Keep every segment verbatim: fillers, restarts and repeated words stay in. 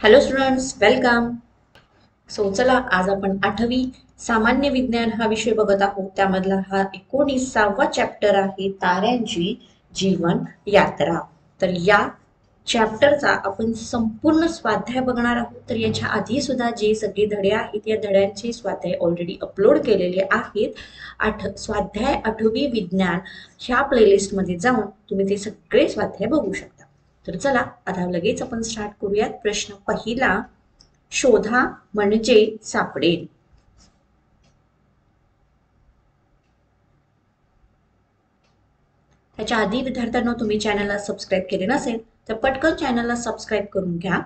Hello students, welcome. So चला, आज आपण आठवी सामान्य विज्ञान हा विषय बघत आहोत. त्यामधला हा एकोणीसावा चॅप्टर आहे, ताऱ्यांची जीवन यात्रा. तर या चॅप्टरचा आपण संपूर्ण स्वाध्याय बघणार आहोत. तर याच्या आधी सुद्धा जे सगळे धडे आहेत या धड्यांचे स्वाध्याय ऑलरेडी अपलोड केलेले आहेत. आठ स्वाध्याय आठवी विज्ञान ह्या प्लेलिस्टमध्ये जाऊन तुम्ही ते सगळे स्वाध्याय बघू शकता. तर चला, आता लगेच आपण स्टार्ट करूयात. प्रश्न पहिला, शोधा म्हणजे सापडेल. त्याच्या आधी विद्यार्थ्यांनो, तुम्ही चॅनलला सबस्क्राईब केले नसेल तर पटकन चॅनलला सबस्क्राईब करून घ्या.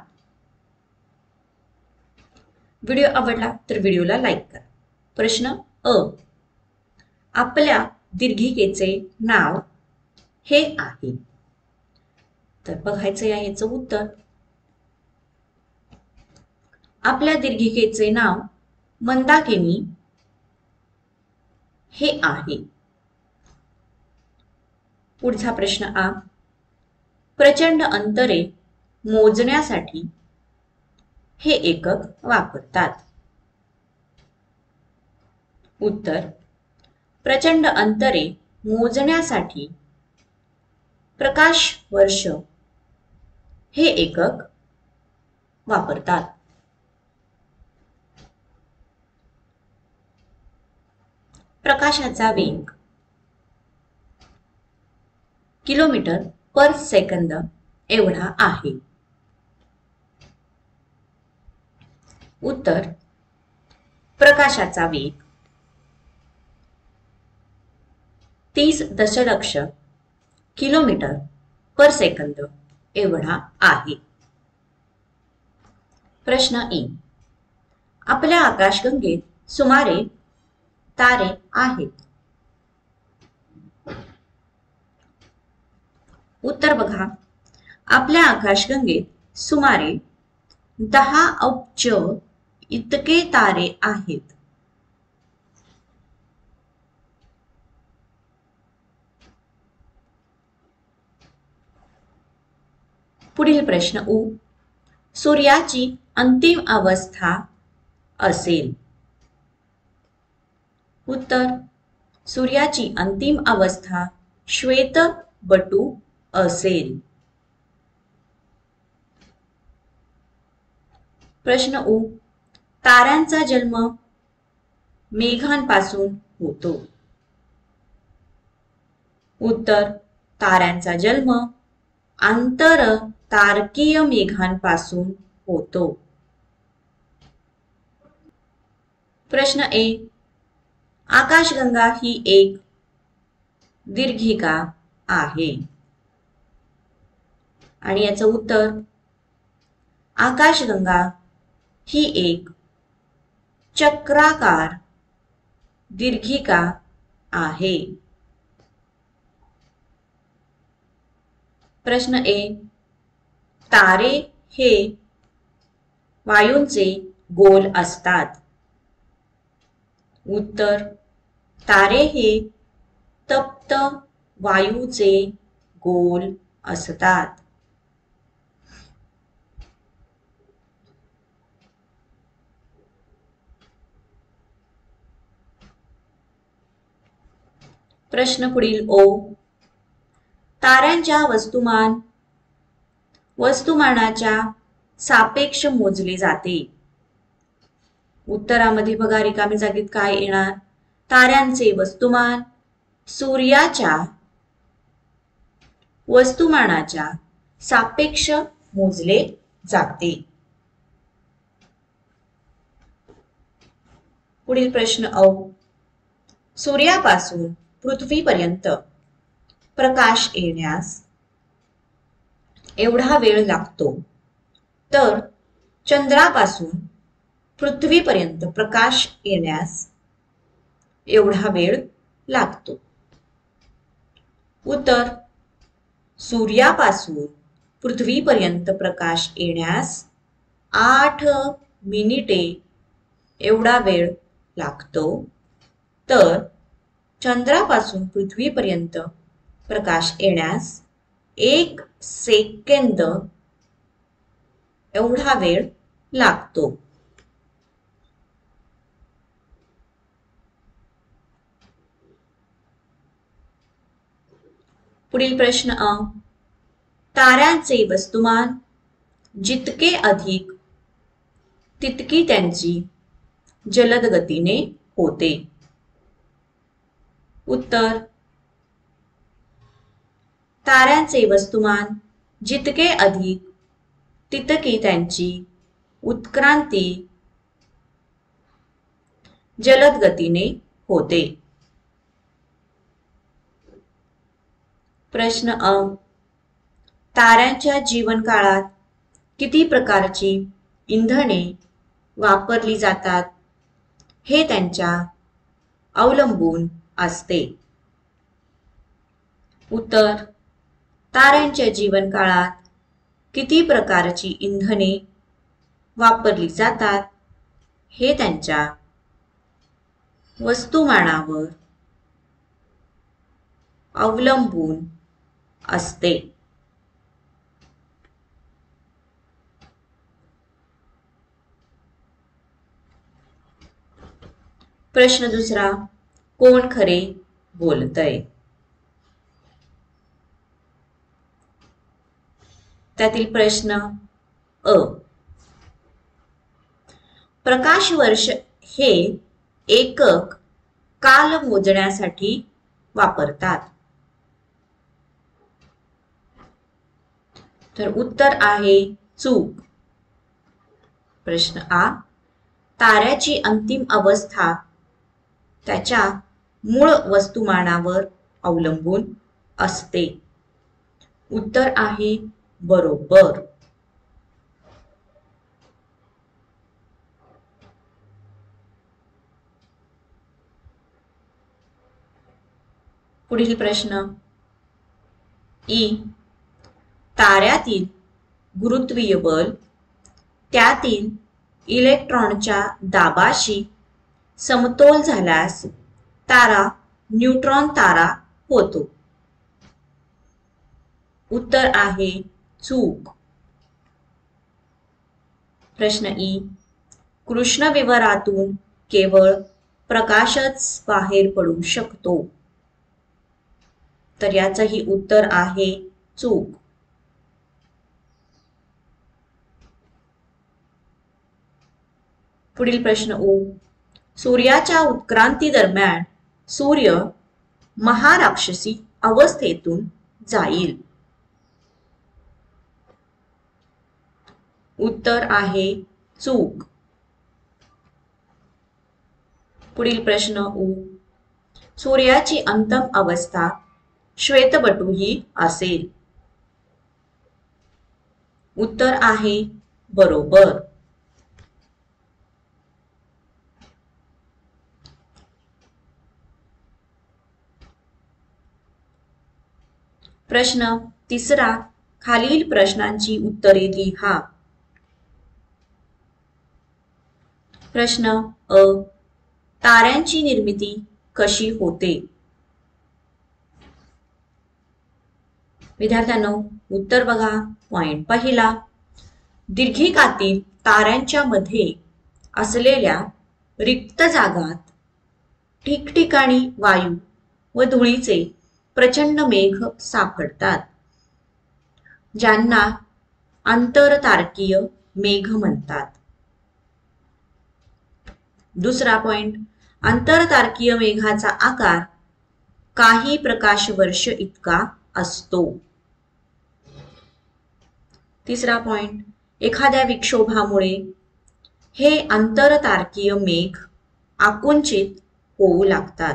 व्हिडिओ आवडला तर व्हिडिओला लाईक करा. प्रश्न अ, आपल्या दीर्घिकेचे नाव हे आहे. तर बघायचं आहे याचं उत्तर. आपल्या दीर्घिकेचे नाव मंदाकिनी हे आहे. पुढचा प्रश्न आ, प्रचंड अंतरे मोजण्यासाठी हे एकक वापरतात. उत्तर, प्रचंड अंतरे मोजण्यासाठी प्रकाश वर्ष हे एकक वापरतात. प्रकाशाचा वेग किलोमीटर पर सेकंद एवढा आहे. उत्तर, प्रकाशाचा वेग तीस दशलक्ष किलोमीटर पर सेकंद एवढा आहे. प्रश्न ई, आपल्या आकाशगंगेत सुमारे तारे आहेत. उत्तर बघा, आपल्या आकाशगंगेत सुमारे दहा अब्ज इतके तारे आहेत. पुढील प्रश्न उ, सूर्याची अंतिम अवस्था असेल. उत्तर, सूर्याची अंतिम अवस्था श्वेतबटू असेल. प्रश्न उ, ताऱ्यांचा जन्म मेघांपासून होतो. उत्तर, ताऱ्यांचा जन्म आंतर तारकीय मेघांपासून होतो. प्रश्न ए, आकाशगंगा ही एक दीर्घिका आहे. आणि याचं उत्तर, आकाशगंगा ही एक चक्राकार दीर्घिका आहे. प्रश्न ए, तारे हे वायूंचे गोल असतात. उत्तर, तारे हे तप्त वायूचे गोल असतात. प्रश्न पुढील ओ, ताऱ्यांच्या वस्तुमान वस्तुमानाच्या सापेक्ष मोजले जाते. उत्तरामध्ये बघा, रिकामी जागेत काय येणार? ताऱ्यांचे वस्तुमान सूर्याच्या वस्तुमानाच्या सापेक्ष मोजले जाते. पुढील प्रश्न औ, सूर्यापासून पृथ्वीपर्यंत प्रकाश येण्यास एवढा वेळ लागतो, तर चंद्रापासून पृथ्वीपर्यंत प्रकाश येण्यास एवढा वेळ लागतो. उत्तर, सूर्यापासून पृथ्वीपर्यंत प्रकाश येण्यास आठ मिनिटे एवढा वेळ लागतो, तर चंद्रापासून पृथ्वीपर्यंत प्रकाश येण्यास एक सेकंद एवढा वेळ लागतो. पुढील प्रश्न अ. ताऱ्यांचे वस्तुमान जितके अधिक तितकी त्यांची जलद गतीने होते. उत्तर. ताऱ्यांचे वस्तुमान जितके अधिक तितकी त्यांची उत्क्रांती जलद गतीने होते. प्रश्न अ. ताऱ्यांच्या जीवनकाळात किती प्रकारची इंधने वापरली जातात हे त्यांच्या अवलंबून असते. उत्तर. ताऱ्यांच्या जीवनकाळात किती प्रकारची इंधने वापरली जातात हे त्यांच्या वस्तुमानावर अवलंबून असते. प्रश्न दुसरा. कोण खरे बोलतय? त्यातील प्रश्न अ. प्रकाश वर्ष हे एकक काल मोजण्यासाठी वापरतात. तर उत्तर आहे चूक. प्रश्न आ. ताऱ्याची अंतिम अवस्था त्याच्या मूळ वस्तुमानावर अवलंबून असते. उत्तर आहे बरोबर. पुढील प्रश्न ई. ताऱ्यातील गुरुत्वीय बल त्यातील इलेक्ट्रॉनच्या दाबाशी समतोल झाल्यास तारा न्यूट्रॉन तारा होतो. उत्तर आहे चूक. प्रश्न ई. कृष्णविवरातून केवळ प्रकाशच बाहेर पडू शकतो. तर याचंही उत्तर आहे चूक. पुढील प्रश्न ओ. सूर्याच्या उत्क्रांती दरम्यान सूर्य महाराक्षसी अवस्थेतून जाईल. उत्तर आहे चूक. पुढील प्रश्न ओ. सूर्याची अंतिम अवस्था श्वेतबटू ही असेल. उत्तर आहे बरोबर. प्रश्न तिसरा. खालील प्रश्नांची उत्तरे लिहा. प्रश्न अ. ताऱ्यांची निर्मिती कशी होते? विद्यार्थ्यांनो उत्तर बघा. पॉइंट पहिला. दीर्घिकातील ताऱ्यांच्या मध्ये असलेल्या रिक्त जागात ठिकठिकाणी वायू व धुळीचे प्रचंड मेघ सापडतात, ज्यांना आंतरतारकीय मेघ म्हणतात. दुसरा पॉइंट. आंतरतारकीय मेघाचा आकार काही प्रकाश वर्ष इतका असतो. तिसरा पॉइंट. एखाद्या विक्षोभामुळे हे आंतरतारकीय मेघ आकुंचित होऊ लागतात.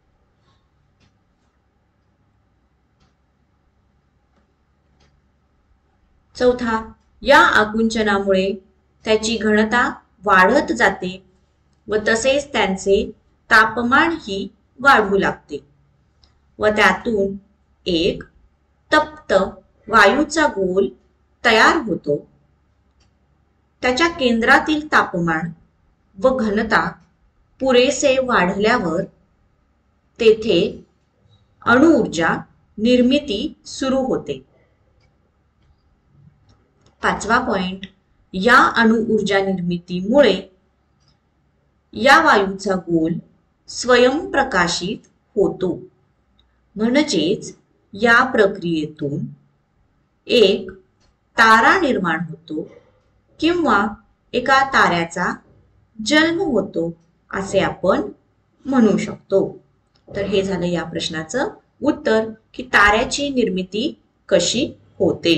चौथा. या आकुंचनामुळे त्याची घनता वाढत जाते व तसेच त्यांचे तापमानही वाढू लागते व त्यातून एक तप्त वायूचा गोल तयार होतो. त्याच्या केंद्रातील तापमान व घनता पुरेसे वाढल्यावर तेथे अणुऊर्जा निर्मिती सुरू होते. पाचवा पॉइंट. या अणुऊर्जा निर्मितीमुळे या वायूचा गोल स्वयंप्रकाशित होतो. म्हणजेच या प्रक्रियेतून एक तारा निर्माण होतो किंवा एका ताऱ्याचा जन्म होतो असे आपण म्हणू शकतो. तर हे झालं या प्रश्नाचं उत्तर की ताऱ्याची निर्मिती कशी होते.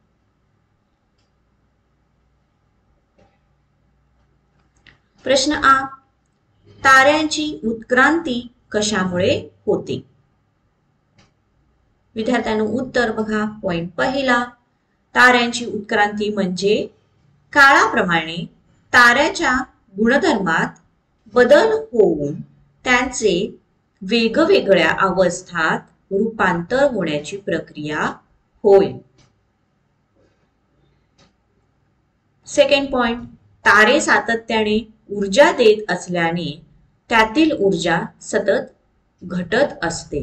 प्रश्न आ, ताऱ्यांची उत्क्रांती कशामुळे होते. विद्यार्थ्यांनो उत्तर बघा. पॉइंट पहिला, ताऱ्यांची उत्क्रांती म्हणजे काळाप्रमाणे ताऱ्याच्या गुणधर्मात बदल होऊन त्यांचे वेगवेगळ्या अवस्थात रूपांतर होण्याची प्रक्रिया होय. सेकंड पॉइंट, तारे सातत्याने ऊर्जा देत असल्याने त्यातील ऊर्जा सतत घटत असते.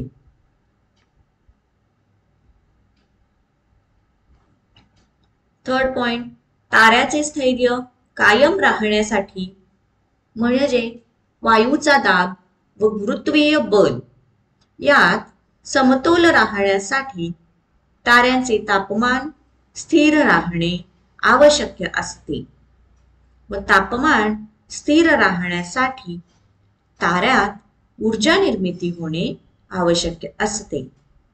थर्ड पॉइंट, ताऱ्याचे स्थैर्य कायम राहण्यासाठी म्हणजे वायूचा दाब व गुरुत्वीय बल यात समतोल राहण्यासाठी ताऱ्यांचे तापमान स्थिर राहणे आवश्यक असते व तापमान स्थिर राहण्यासाठी ताऱ्यात ऊर्जा निर्मिती होणे आवश्यक असते.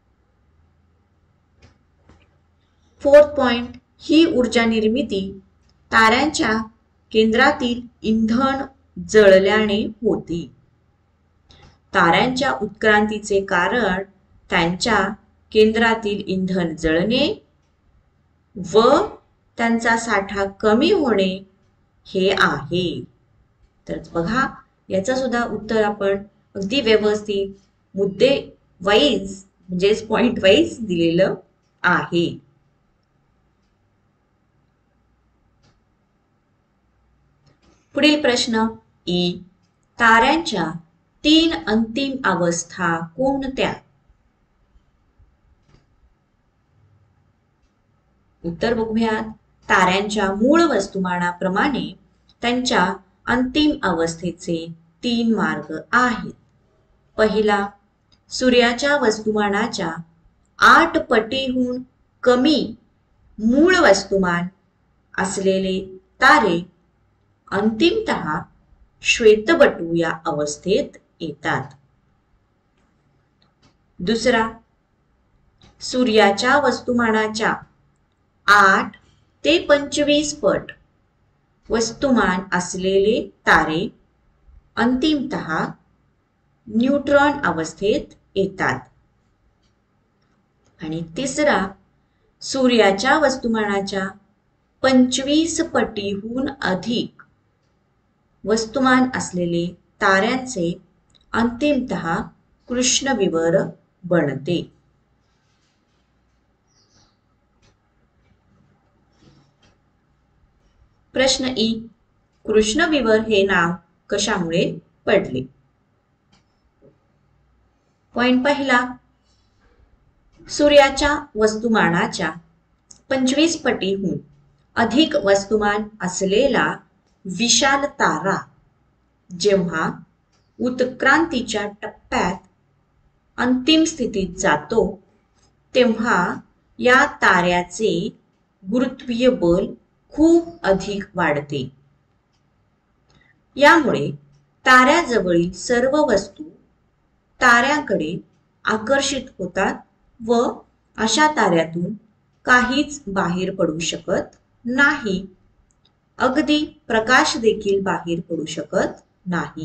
फोर्थ पॉइंट, ही ऊर्जा निर्मिती ताऱ्यांच्या केंद्रातील इंधन जळल्याने होती. ताऱ्यांच्या उत्क्रांतीचे कारण त्यांच्या केंद्रातील इंधन जळणे व त्यांचा साठा कमी होणे हे आहे. तर बघा, याचं सुद्धा उत्तर आपण अगदी व्यवस्थित मुद्दे वाईज म्हणजेच पॉइंट वाईज दिलेलं आहे. पुढील प्रश्न ई, ताऱ्यांच्या तीन अंतिम अवस्था कोणत्या. उत्तर बघूयात. ताऱ्यांच्या मूळ वस्तुमानाप्रमाणे त्यांच्या अंतिम अवस्थेचे तीन मार्ग आहेत. पहिला, सूर्याच्या वस्तुमानाच्या आठ पटीहून कमी मूळ वस्तुमान असलेले तारे अंतिमतः श्वेतबटू या अवस्थेत येतात. दुसरा, सूर्याच्या वस्तुमानाच्या आठ ते पंचवीस पट वस्तुमान असलेले तारे अंतिमतः न्यूट्रॉन अवस्थेत येतात. आणि तिसरा, सूर्याच्या वस्तुमानाच्या पंचवीस पटीहून अधिक वस्तुमान असलेले ताऱ्यांचे अंतिमतः कृष्णविवर बनते. प्रश्न ई, कृष्णविवर हे नाव कशामुळे पडले. पॉइंट पहिला, सूर्याच्या वस्तुमानाच्या पंचवीस पटीहून अधिक वस्तुमान असलेला विशाल तारा जेव्हा उत्क्रांतीच्या टप्प्यात अंतिम स्थितीत जातो तेव्हा या ताऱ्याचे गुरुत्वीय बल खूप अधिक वाढते. यामुळे ताऱ्याजवळील सर्व वस्तू ताऱ्याकडे आकर्षित होतात व अशा ताऱ्यातून काहीच बाहेर पडू शकत नाही. अगदी प्रकाश देखील बाहेर पडू शकत नाही.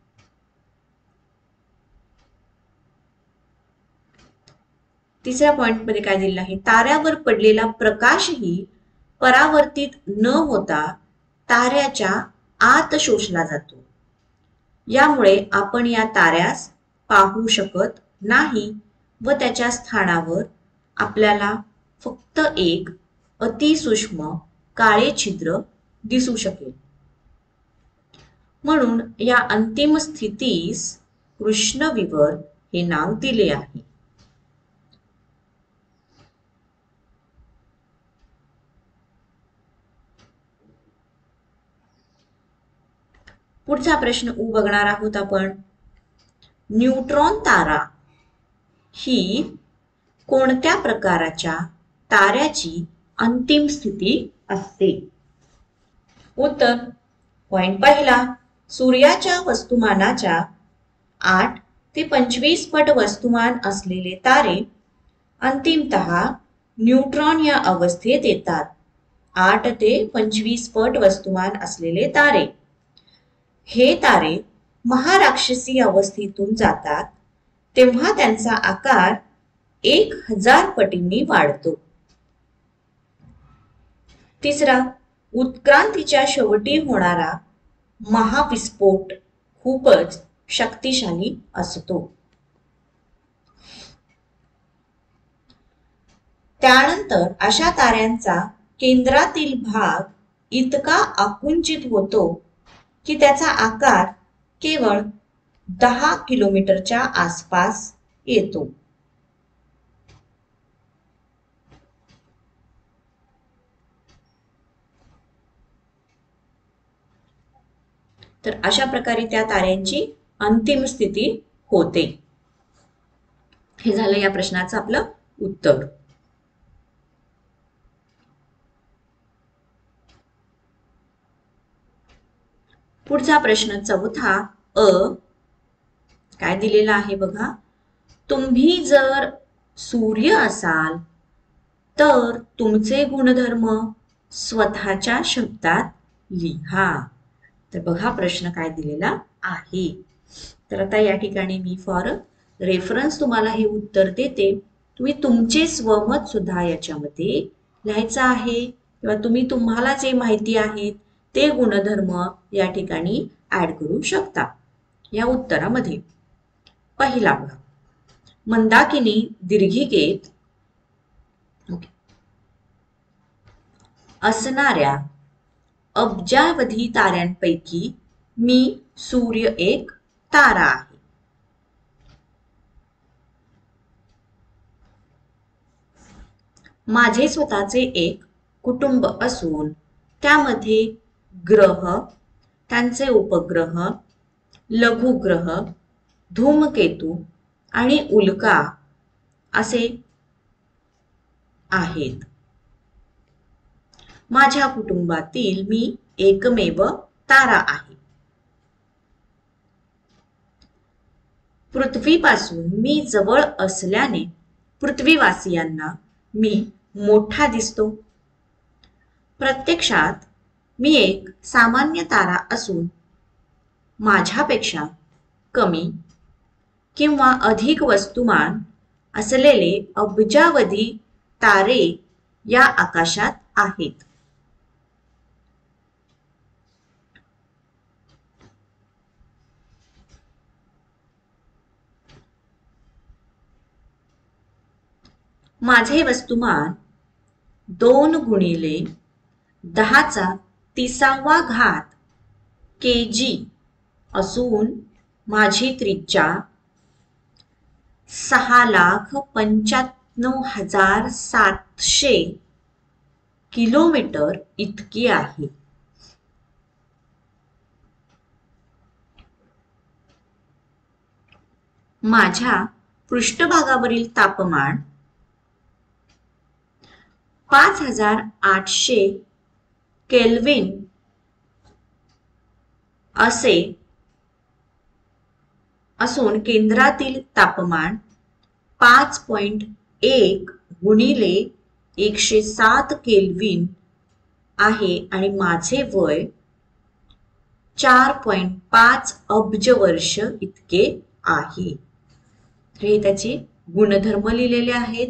तिसऱ्या पॉइंट मध्ये काय दिलेलं आहे, ताऱ्यावर पडलेला प्रकाशही परावर्तित न होता ताऱ्याच्या आत शोषला जातो. यामुळे आपण या ताऱ्यास पाहू शकत नाही व त्याच्या स्थानावर आपल्याला फक्त एक अतिसूक्ष्म काळे छिद्र दिसू शकेल. म्हणून या अंतिम स्थितीस कृष्णविवर हे नाव दिले आहे. पुढचा प्रश्न उ बघणार आहोत आपण. न्यूट्रॉन तारा ही कोणत्या प्रकारच्या ताऱ्याची अंतिम स्थिती असते? उत्तर. पॉइंट पहिला, सूर्याच्या वस्तुमानाच्या आठ ते पंचवीस पट वस्तुमान असलेले तारे अंतिमतः न्यूट्रॉन या अवस्थेत येतात. आठ ते पंचवीस पट वस्तुमान असलेले तारे हे तारे महाराक्षसी अवस्थेतून जातात तेव्हा त्यांचा आकार एक हजार पटींनी वाढतो. तिसरा, उत्क्रांतीच्या शेवटी होणारा महाविस्फोट खूपच शक्तिशाली असतो. त्यानंतर अशा ताऱ्यांचा केंद्रातील भाग इतका आकुंचित होतो की त्याचा आकार केवळ दहा किलोमीटरच्या आसपास येतो. तर अशा प्रकारे त्या ताऱ्यांची अंतिम स्थिती होते. हे झालं या प्रश्नाचं आपलं उत्तर. पुढचा प्रश्न चौथा अ काय दिलेला आहे बघा. तुम्ही जर सूर्य असाल तर तुमचे गुणधर्म स्वतःच्या शब्दात लिहा. तर बघा प्रश्न काय दिलेला आहे. तर आता या ठिकाणी मी फॉर रेफरन्स तुम्हाला हे उत्तर देते. तुम्ही तुमचे स्वमत सुद्धा याच्यामध्ये लिहायचं आहे किंवा तुम्ही तुम्हाला जे माहिती आहेत ते गुणधर्म या ठिकाणी ऍड करू शकता या उत्तरामध्ये. पहिला बघा, मंदाकिनी दीर्घिकेत असणाऱ्या अब्जावधी ताऱ्यांपैकी मी सूर्य एक तारा आहे. माझे स्वतःचे एक कुटुंब असून त्यामध्ये ग्रह, त्यांचे उपग्रह, लघुग्रह, धूमकेतू आणि उल्का असे आहेत. माझ्या कुटुंबातील मी एकमेव तारा आहे. पृथ्वीपासून मी जवळ असल्याने पृथ्वीवासियांना मी मोठा दिसतो. प्रत्यक्षात मी एक सामान्य तारा असून माझ्यापेक्षा कमी किंवा अधिक वस्तुमान असलेले अब्जावधी तारे या आकाशात आहेत. माझे वस्तुमान दोन गुणिले दहाचा तिसावा घात के जी असून माझी त्रिज्या सहा लाख पंच्याण्णव हजार सातशे किलोमीटर इतकी आहे. माझ्या पृष्ठभागावरील तापमान पाच हजार आठशे केल्विन असे असून केंद्रातील तापमान पाच पॉइंट एक गुणिले एकशे सात केल्विन आहे आणि माझे वय चार पॉइंट पाच अब्ज वर्ष इतके आहे. हे त्याचे गुणधर्म लिहिलेले आहेत.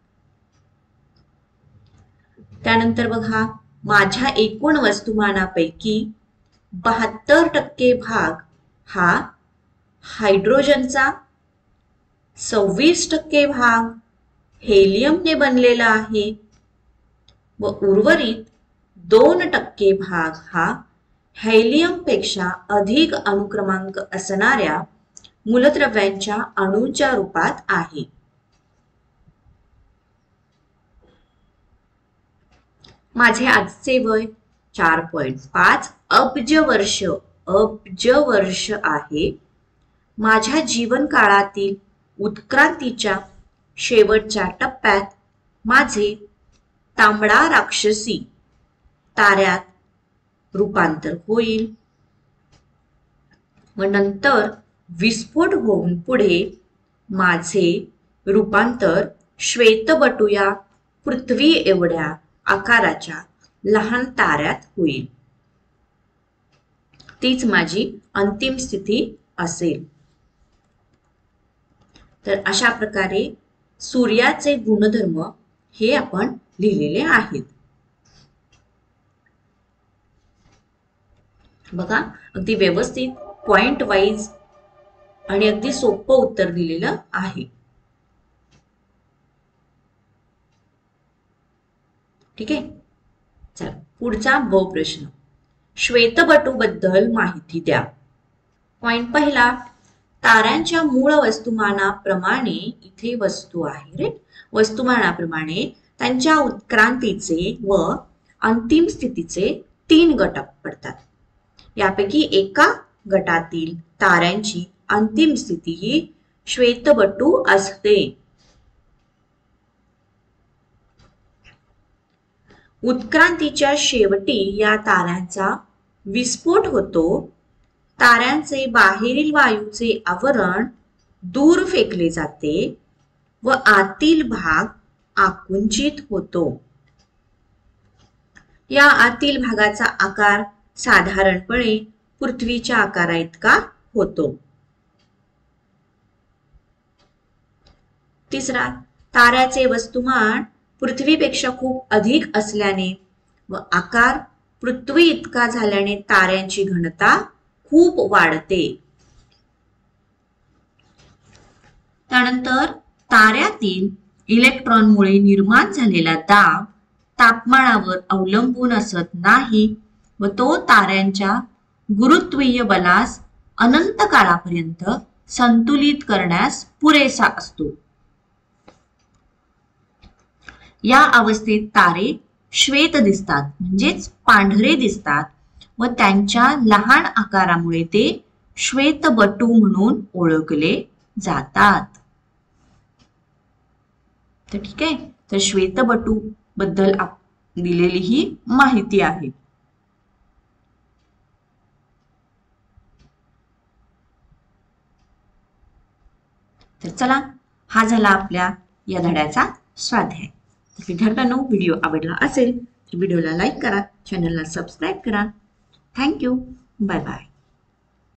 त्यानंतर बघा, माझ्या एकूण वस्तुमानापैकी बहात्तर टक्के भाग हा हायड्रोजनचा, सव्वीस टक्के भाग हेलियमने बनलेला आहे व उर्वरित दोन टक्के भाग हा हेलियमपेक्षा अधिक अणुक्रमांक असणाऱ्या मूलद्रव्यांच्या अणूंच्या रूपात आहे. माझे आजचे वय चार पॉइंट पाच अब्ज वर्ष अब्ज वर्ष आहे. माझ्या जीवन काळातील उत्क्रांतीच्या शेवटच्या टप्प्यात माझे तांबडा राक्षसी ताऱ्यात रूपांतर होईल व नंतर विस्फोट होऊन पुढे माझे रूपांतर श्वेतबटू या पृथ्वी एवढ्या आकाराच्या लहान ताऱ्यात होईल. तीच माझी अंतिम स्थिती असेल. तर अशा प्रकारे सूर्याचे गुणधर्म हे आपण लिहिलेले आहेत. बघा, अगदी व्यवस्थित पॉइंट वाईज आणि अगदी सोपं उत्तर दिलेलं आहे. ठीक आहे. चला पुढचा ब प्रश्न. श्वेतबटू बद्दल माहिती द्या. पॉइंट पहिला, ताऱ्यांच्या मूळ वस्तुमानाप्रमाणे इथे वस्तू आहे रे वस्तुमानाप्रमाणे त्यांच्या उत्क्रांतीचे व अंतिम स्थितीचे तीन गट पडतात. यापैकी एका गटातील ताऱ्यांची अंतिम स्थिती ही श्वेतबटू असते. उत्क्रांतीच्या शेवटी या ताऱ्यांचा विस्फोट होतो. ताऱ्यांचे बाहेरील वायूचे आवरण दूर फेकले जाते व आतील भाग आकुंचित होतो. या आतील भागाचा आकार साधारणपणे पृथ्वीच्या आकारा इतका होतो. तिसरा, ताऱ्याचे वस्तुमान पृथ्वीपेक्षा खूप अधिक असल्याने व आकार पृथ्वी इतका झाल्याने ताऱ्यांची घनता खूप वाढते. त्यानंतर ताऱ्यातील इलेक्ट्रॉनमुळे निर्माण झालेला दाब तापमानावर अवलंबून असत नाही व तो ताऱ्यांच्या गुरुत्वीय बलास अनंत काळापर्यंत संतुलित करण्यास पुरेसा असतो. या अवस्थेत तारे श्वेत दिसतात म्हणजेच पांढरे दिसतात व त्यांच्या लहान आकारामुळे ते श्वेतबटू म्हणून ओळखले जातात. तर ठीक आहे. तर श्वेतबटू बद्दल दिलेली ही माहिती आहे. तर चला, हा झाला आपल्या या धड्याचा स्वाध्याय. विद्यार्थ्यांनो, व्हिडिओ आवडला असेल तर व्हिडिओला लाईक करा, चॅनलला सबस्क्राईब करा. थँक्यू. Bye bye.